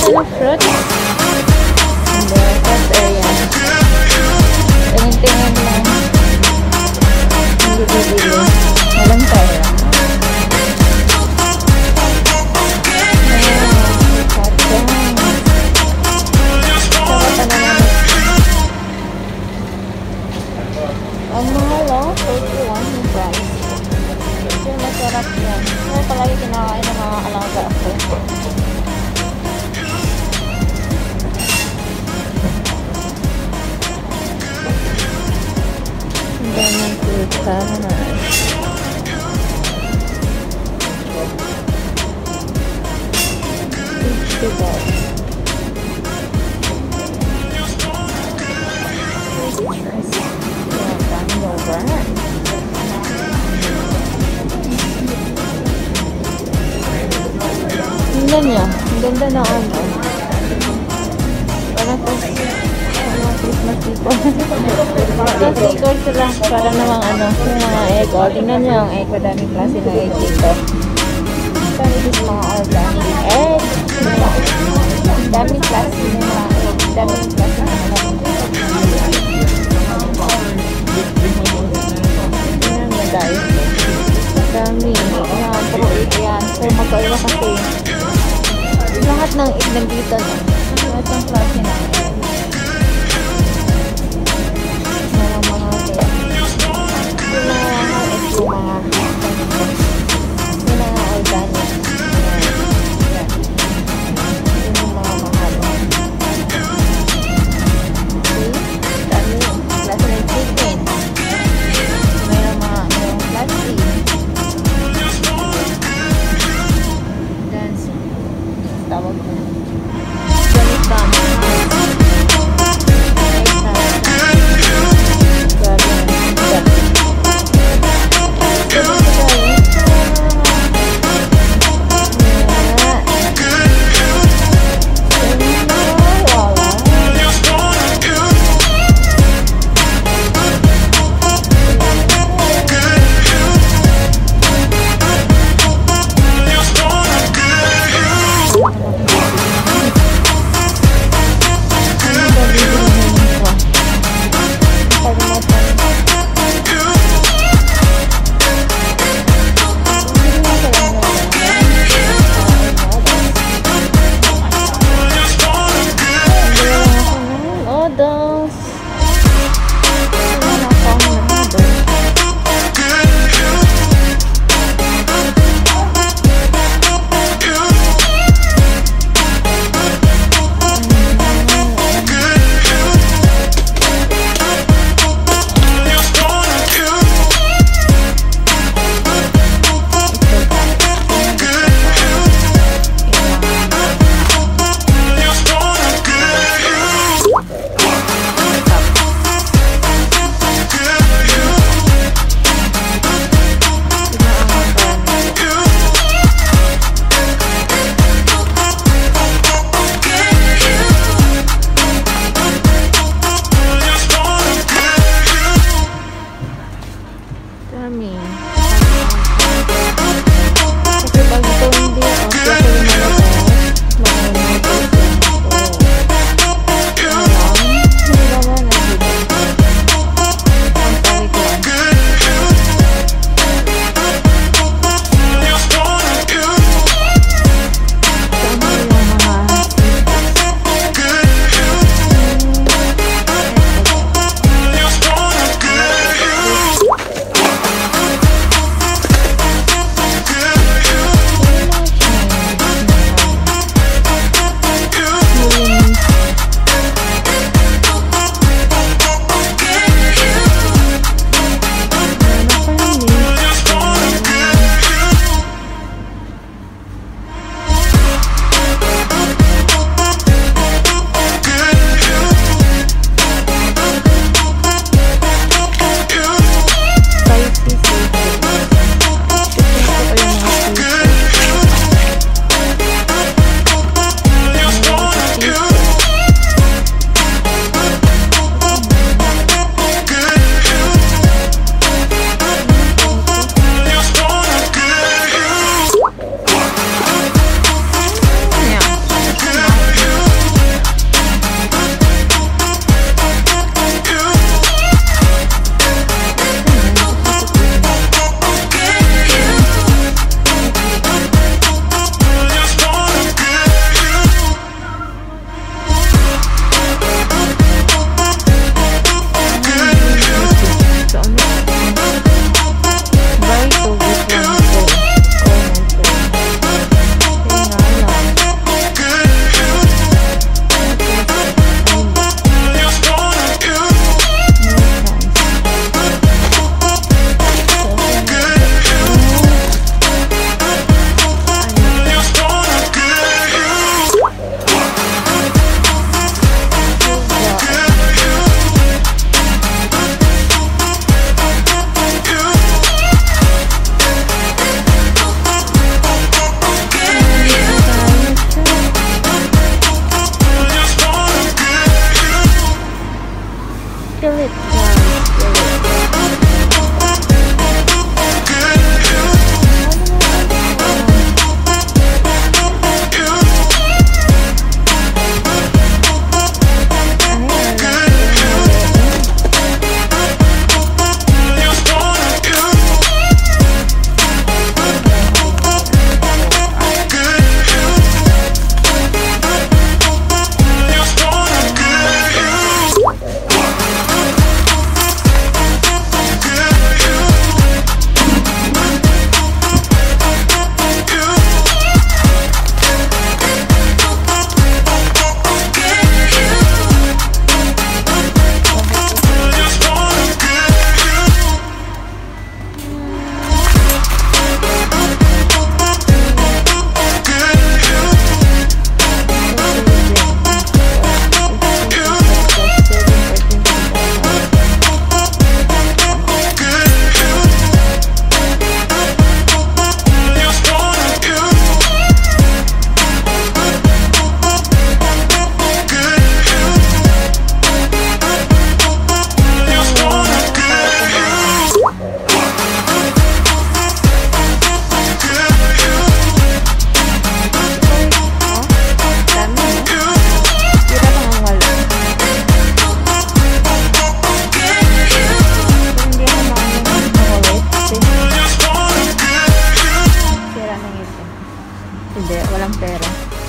ng fruit. Hindi, fruit area. Tingin-tingin lang. Hindi bibili. Walang pera. Ang mahal lang, 41 yung price. Ito yung masarap yan. Ito palagi kinakain ng mga alaga ako. Ang daming fruit sana. Vegetable. Tingnan niya. Ang ganda na ano. Parang Christmas people. Sticker sila. Para namang ano. Yung mga egg. O, tingnan niyo ang egg. Madaming klase ng egg dito. Sorry, this mga organic egg. Daming klase ng mga egg. Daming klase ng mga egg. Tingnan mo guys. Dami. Ayan, pero egg yan. So, magkaiba kasi. Lahat ng egg nandito na. Lahat ng klase ng egg. Meron mga egg. Yung mga egg yung mga yung mga organic. Yan. Yung mga mahal. See? Dami. Klase ng chicken. Meron mga plastic. Tawag ko. Ganito na.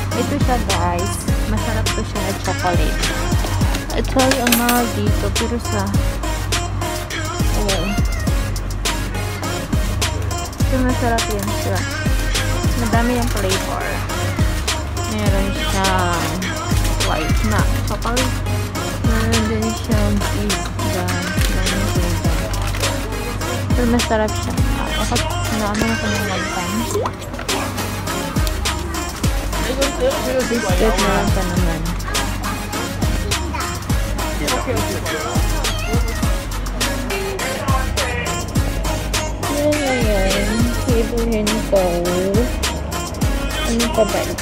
Ito siya guys. Masarap to siya na chocolate. Actually, ang mahal dito. Pero sa... Oh. So, masarap yan siya. Madami yung flavor. Meron siyang white na chocolate. Meron din siyang cheese. Daming flavor. Pero masarap siya. Bakit naano ko ng one time? Biscuit na lang pa naman. Yan na yan. Ibuhin ko. Ano pa ba ito?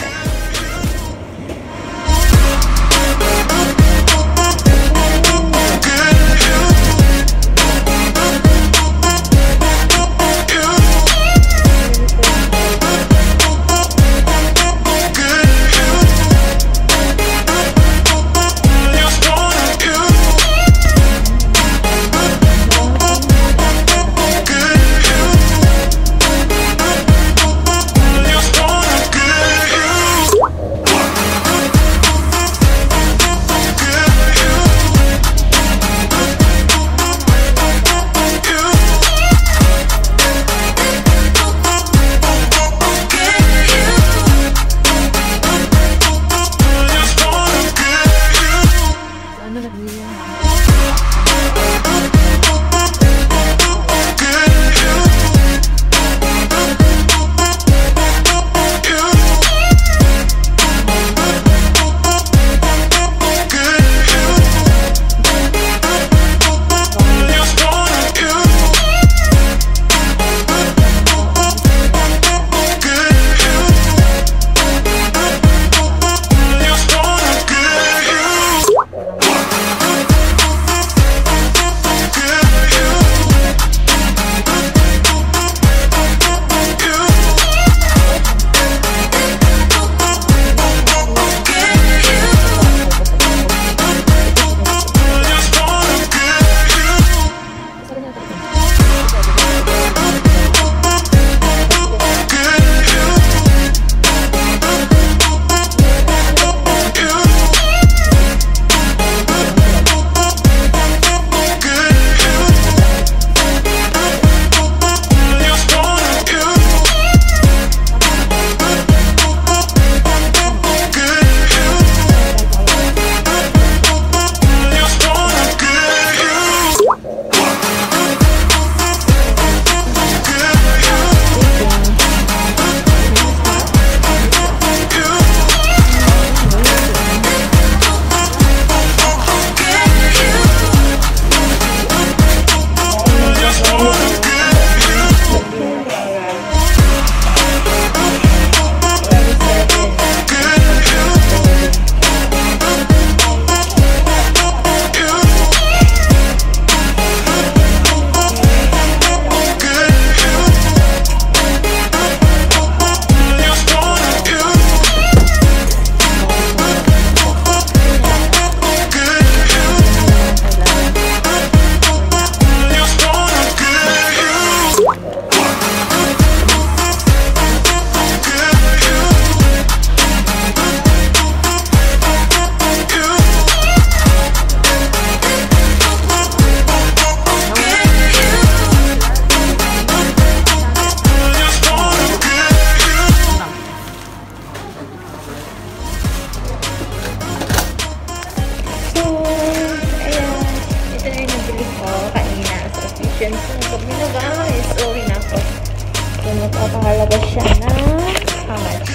Nagkakahalaga siya na how much?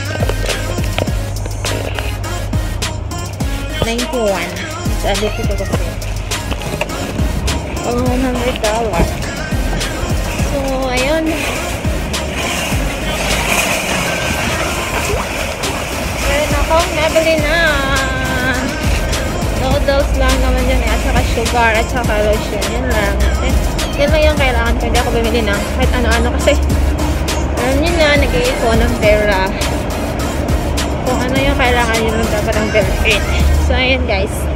91. Sa dito ko kasi. $100. So, ayun. Meron akong nabili na noodles lang naman dyan at saka sugar at saka lotion. Yan lang. Yan lang yung kailangan ko. Hindi ako bumili ng kahit ano-ano kasi alam nyo na, nag-iipon ng pera. Kung ano yung kailangan nyo lang dapat ang bilhin. So, ayun guys.